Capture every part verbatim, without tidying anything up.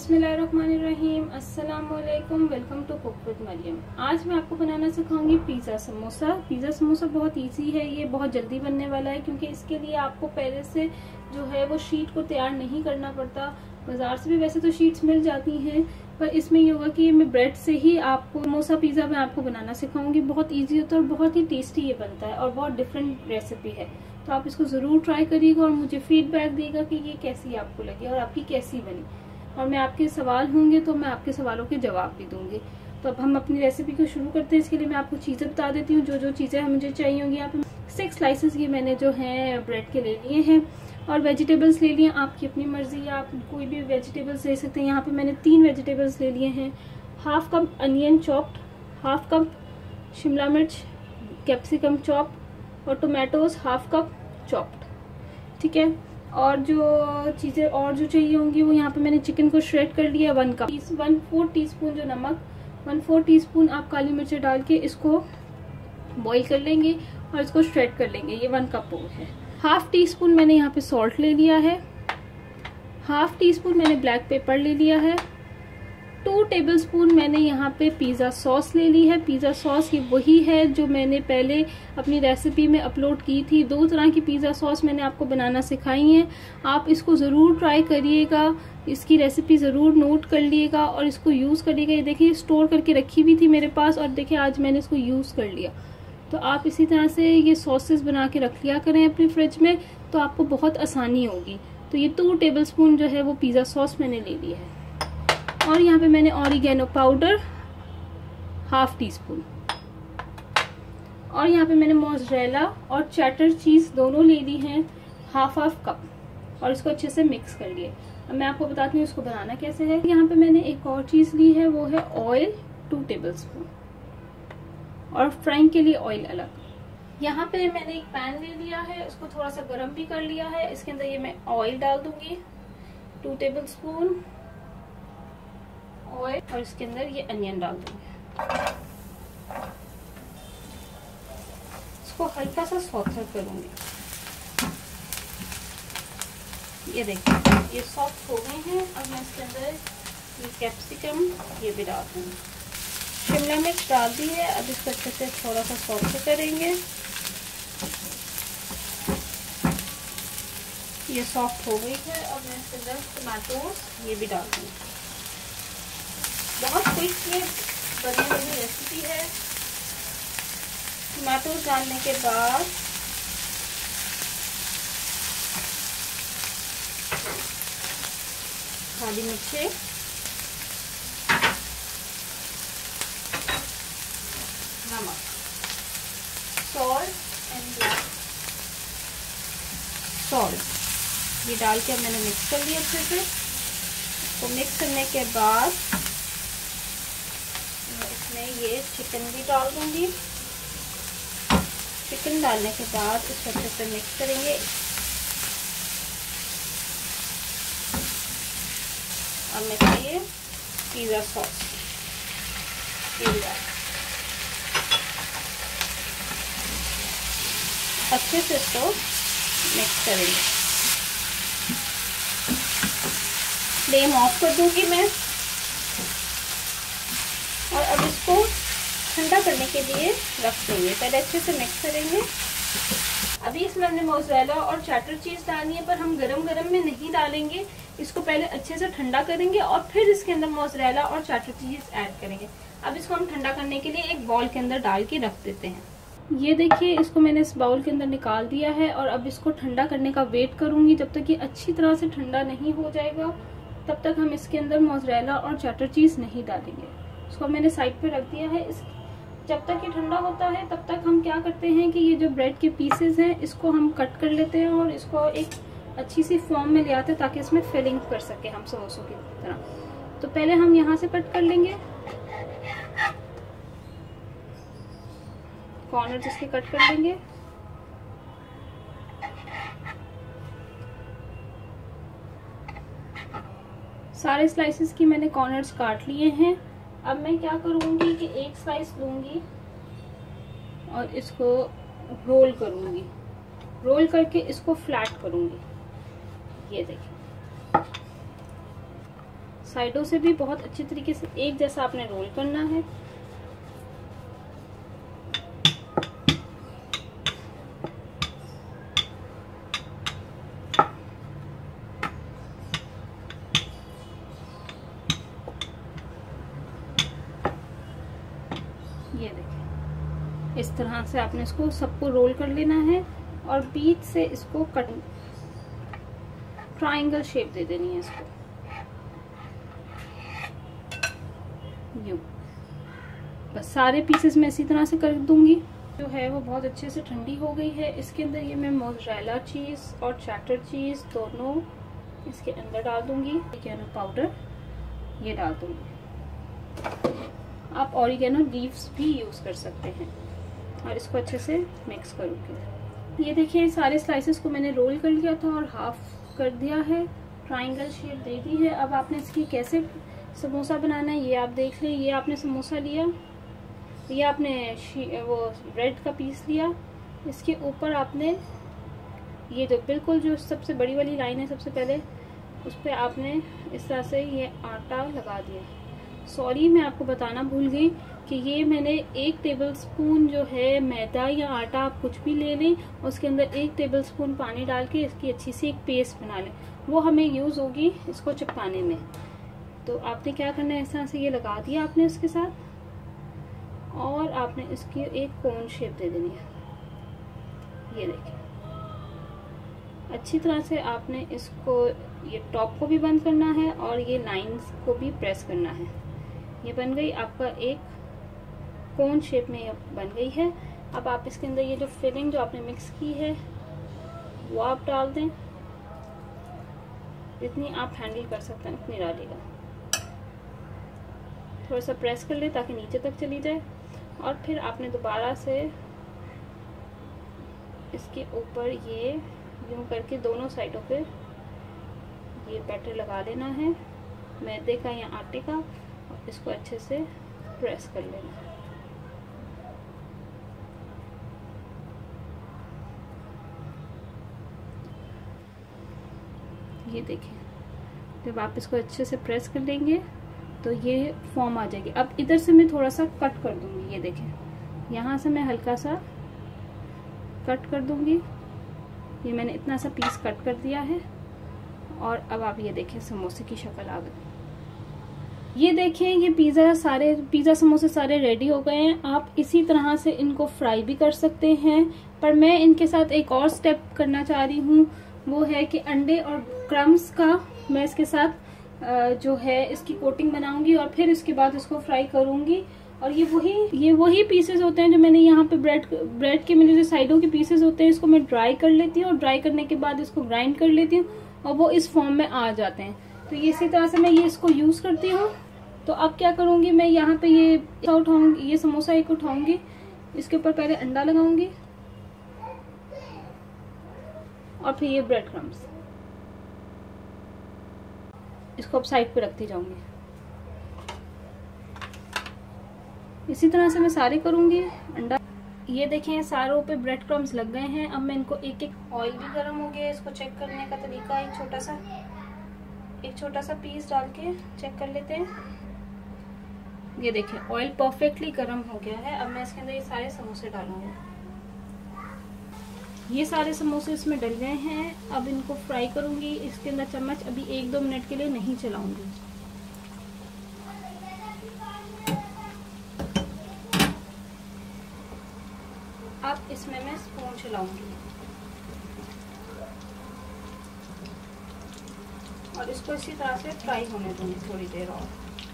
बिस्मिल्लाहिर्रहमानिर्रहीम, अस्सलाम वालेकुम, welcome to cook with Mariam. आज मैं आपको बनाना सिखाऊंगी पिज़्ज़ा समोसा। पिज़्ज़ा समोसा बहुत इजी है, ये बहुत जल्दी बनने वाला है क्योंकि इसके लिए आपको पहले से जो है वो शीट को तैयार नहीं करना पड़ता। बाजार से भी वैसे तो शीट्स मिल जाती हैं, पर इसमें ये होगा कि मैं ब्रेड से ही आपको समोसा पिज़्ज़ा मैं आपको बनाना सिखाऊंगी। बहुत ईजी होता है और बहुत ही टेस्टी ये बनता है और बहुत डिफरेंट रेसिपी है, तो आप इसको जरूर ट्राई करिएगा और मुझे फीडबैक देगा कि ये कैसी आपको लगी और आपकी कैसी बनी। और मैं आपके सवाल होंगे तो मैं आपके सवालों के जवाब भी दूंगी। तो अब हम अपनी रेसिपी को शुरू करते हैं। इसके लिए मैं आपको चीजें बता देती हूँ, जो जो चीजें मुझे चाहिए होंगी। यहाँ पे सिक्स स्लाइसेस ये मैंने जो है ब्रेड के ले लिए हैं और वेजिटेबल्स ले लिए। आपकी अपनी मर्जी है, आप कोई भी वेजिटेबल्स ले सकते हैं। यहाँ पे मैंने तीन वेजिटेबल्स ले लिए हैं। Half cup onion chopped, half cup शिमला मिर्च कैप्सिकम चॉप और टोमेटोज हाफ कप चॉप्ड, ठीक है। और जो चीज़ें और जो चाहिए होंगी वो यहाँ पे मैंने चिकन को श्रेड कर लिया। One cup one four teaspoon जो नमक, वन फोर टी स्पून आप काली मिर्च डाल के इसको बॉईल कर लेंगे और इसको श्रेड कर लेंगे। ये वन कप है। हाफ टी स्पून मैंने यहाँ पे सॉल्ट ले लिया है। हाफ टी स्पून मैंने ब्लैक पेपर ले लिया है। टू टेबलस्पून मैंने यहाँ पे पिज़्ज़ा सॉस ले ली है। पिज़्ज़ा सॉस ये वही है जो मैंने पहले अपनी रेसिपी में अपलोड की थी। दो तरह की पिज़्ज़ा सॉस मैंने आपको बनाना सिखाई है। आप इसको ज़रूर ट्राई करिएगा, इसकी रेसिपी ज़रूर नोट कर लिएगा और इसको यूज़ करिएगा। ये देखिए स्टोर करके रखी भी थी मेरे पास और देखिए आज मैंने इसको यूज़ कर लिया। तो आप इसी तरह से ये सॉसेस बना के रख लिया करें अपनी फ्रिज में, तो आपको बहुत आसानी होगी। तो ये टू टेबल स्पून जो है वो पिज़्ज़ा सॉस मैंने ले लिया है। और यहाँ पे मैंने oregano powder half teaspoon और यहाँ पे मैंने मोज़रेला और चेडर चीज दोनों ले ली हैं हाफ हाफ कप और इसको अच्छे से मिक्स कर लिए। अब मैं आपको बताती हूँ इसको बनाना कैसे है। यहाँ पे मैंने एक और चीज ली है, वो है ऑयल टू टेबल स्पून और फ्राइंग के लिए ऑयल अलग। यहाँ पे मैंने एक पैन ले लिया है, उसको थोड़ा सा गर्म भी कर लिया है। इसके अंदर ये मैं ऑयल डाल दूंगी टू टेबल स्पून ऑयल और इसके अंदर ये अनियन डाल दूंगी। इसको हल्का सा सॉफ्ट करूंगी। ये देखिए ये सॉफ्ट हो गए हैं। अब मैं इसके अंदर ये कैप्सिकम ये भी डाल दूंगी। शिमला मिर्च डाल दी है। अब इसको अच्छे से थोड़ा सा सॉफ्ट करेंगे। ये सॉफ्ट हो गई है। अब मैं इसके अंदर टमाटोज ये भी डाल दूंगी। बहुत क्विक ये बनी हुई रेसिपी है। टमाटो डालने के बाद काली मिर्चें, नमक, सॉल्ट एंड ब्लैक सॉल्ट ये डाल के मैंने मिक्स कर लिया अच्छे से। तो मिक्स करने के बाद मैं ये चिकन भी डाल दूंगी। चिकन डालने के बाद इसको अच्छे से मिक्स करेंगे। अब मैं चाहिए पिज़्ज़ा सॉस अच्छे से इसको मिक्स करेंगे। फ्लेम ऑफ कर दूंगी मैं और अब इसको ठंडा करने के लिए रख देंगे। पहले अच्छे से मिक्स करेंगे। अभी इसमें हमने मोज़रेला और चेडर चीज डालनी है, पर हम गरम गरम में नहीं डालेंगे। इसको पहले अच्छे से ठंडा करेंगे और फिर इसके अंदर मोज़रेला और चेडर चीज ऐड करेंगे। अब इसको हम ठंडा करने के लिए एक बाउल के अंदर डाल के रख देते हैं। ये देखिए इसको मैंने इस बाउल के अंदर निकाल दिया है और अब इसको ठंडा करने का वेट करूंगी। जब तक ये अच्छी तरह से ठंडा नहीं हो जाएगा तब तक हम इसके अंदर मोज़रेला और चेडर चीज नहीं डालेंगे। इसको मैंने साइड पे रख दिया है। इस जब तक ये ठंडा होता है तब तक हम क्या करते हैं कि ये जो ब्रेड के पीसेस हैं इसको हम कट कर लेते हैं और इसको एक अच्छी सी फॉर्म में ले आते हैं ताकि इसमें फिलिंग कर सके हम समोसों की तरह। तो पहले हम यहाँ से कट कर लेंगे, कॉर्नर जिसके कट कर लेंगे। सारे स्लाइसेस की मैंने कॉर्नर्स काट लिए हैं। अब मैं क्या करूंगी कि एक स्लाइस लूंगी और इसको रोल करूंगी। रोल करके इसको फ्लैट करूंगी। ये देखिए साइडों से भी बहुत अच्छी तरीके से एक जैसा आपने रोल करना है। ये देखिए, इस तरह से आपने इसको सबको रोल कर लेना है और बीच से इसको कट ट्रायंगल शेप दे देनी है इसको, यूं। बस सारे पीसेस मैं इसी तरह से कर दूंगी। जो है वो बहुत अच्छे से ठंडी हो गई है। इसके अंदर ये मैं मोज़रेला चीज और चेडर चीज दोनों इसके अंदर डाल दूंगी। ओरिगेनो पाउडर ये डाल दूंगी। आप ओरिगेनो लीव्स भी यूज कर सकते हैं और इसको अच्छे से मिक्स करूंगी। ये देखिए, सारे स्लाइसेस को मैंने रोल कर लिया था और हाफ कर दिया है, ट्रायंगल शेप दे दी है। अब आपने इसकी कैसे समोसा बनाना है ये आप देख लें। ये आपने समोसा लिया, ये आपने वो ब्रेड का पीस लिया, इसके ऊपर आपने ये जो बिल्कुल जो सबसे बड़ी वाली लाइन है सबसे पहले उस पर आपने इस तरह से ये आटा लगा दिया। सॉरी, मैं आपको बताना भूल गई कि ये मैंने एक टेबलस्पून जो है मैदा या आटा आप कुछ भी ले लें, उसके अंदर एक टेबलस्पून पानी डाल के इसकी अच्छी सी एक पेस्ट बना लें, वो हमें यूज होगी इसको चिपकाने में। तो आपने क्या करना है, इस तरह से ये लगा दिया आपने इसके साथ और आपने इसकी एक कोन शेप दे देनी है। ये देखिए, अच्छी तरह से आपने इसको ये टॉप को भी बंद करना है और ये लाइंस को भी प्रेस करना है। ये बन गई आपका एक कोन शेप में, ये बन गई है। अब आप इसके अंदर ये जो फिलिंग जो आपने मिक्स की है वो आप डाल दें, जितनी आप हैंडल कर सकते हैं उतनी डालिएगा। थोड़ा सा प्रेस कर ले ताकि नीचे तक चली जाए और फिर आपने दोबारा से इसके ऊपर ये यूं करके दोनों साइडों पे ये बैटर लगा लेना है मैदे का या आटे का और इसको अच्छे से प्रेस कर लेना है। ये देखिए, जब आप इसको अच्छे से प्रेस कर देंगे तो ये फॉर्म आ जाएगी। अब इधर से मैं थोड़ा सा कट कर दूंगी। ये देखें, यहाँ से मैं हल्का सा कट कर दूंगी। ये मैंने इतना सा पीस कट कर दिया है और अब आप ये देखें समोसे की शक्ल आ गई। ये देखें, ये पिज़्ज़ा सारे पिज़्ज़ा समोसे सारे रेडी हो गए हैं। आप इसी तरह से इनको फ्राई भी कर सकते हैं, पर मैं इनके साथ एक और स्टेप करना चाह रही हूँ, वो है कि अंडे और क्रम्स का मैं इसके साथ जो है इसकी कोटिंग बनाऊंगी और फिर इसके बाद इसको फ्राई करूंगी। और ये वही ये वही पीसेस होते हैं जो मैंने यहाँ पे ब्रेड ब्रेड के मेरे जो साइडों के पीसेस होते हैं, इसको मैं ड्राई कर लेती हूँ और ड्राई करने के बाद इसको ग्राइंड कर लेती हूँ और वो इस फॉर्म में आ जाते हैं। तो ये इसी तरह से मैं ये इसको यूज करती हूँ। तो अब क्या करूंगी, मैं यहाँ पे ये उठाऊंगी, ये समोसा एक उठाऊंगी, इसके ऊपर पहले अंडा लगाऊंगी और फिर ये ब्रेड क्रम्स, इसको अब साइड पे रखती जाऊंगी। इसी तरह से मैं सारे करूंगी। अंडा, ये देखें सारों पे ब्रेड क्रम्स लग गए हैं। अब मैं इनको एक एक, ऑयल भी गर्म हो गया है, इसको चेक करने का तरीका एक छोटा सा एक छोटा सा पीस डाल के चेक कर लेते हैं। ये देखें ऑयल परफेक्टली गर्म हो गया है। अब मैं इसके अंदर ये सारे समोसे डालूंगी। ये सारे समोसे इसमें डल गए हैं। अब इनको फ्राई करूंगी इसके अंदर। चम्मच अभी एक दो मिनट के लिए नहीं चलाऊंगी। अब इसमें मैं स्पून चलाऊंगी और इसको इसी तरह से फ्राई होने दूंगी थोड़ी देर और।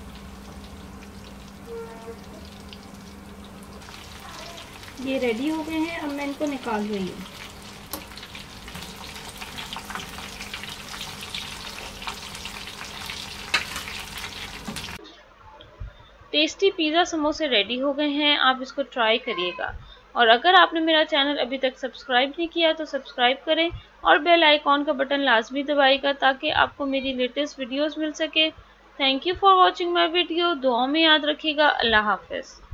ये रेडी हो गए हैं। अब मैं इनको निकाल रही हूँ। टेस्टी पिज़्ज़ा समोसे रेडी हो गए हैं। आप इसको ट्राई करिएगा और अगर आपने मेरा चैनल अभी तक सब्सक्राइब नहीं किया तो सब्सक्राइब करें और बेल आइकॉन का बटन लाजमी दबाइएगा ताकि आपको मेरी लेटेस्ट वीडियोस मिल सके। Thank you for watching my video. दुआ में याद रखिएगा। अल्लाह हाफिज़।